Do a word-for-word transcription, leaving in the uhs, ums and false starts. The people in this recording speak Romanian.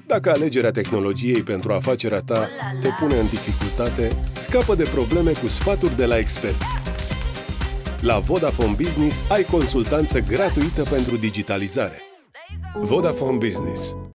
Dacă alegerea tehnologiei pentru afacerea ta te pune în dificultate, scapă de probleme cu sfaturi de la experți. La Vodafone Business ai consultanță gratuită pentru digitalizare. Vodafone Business.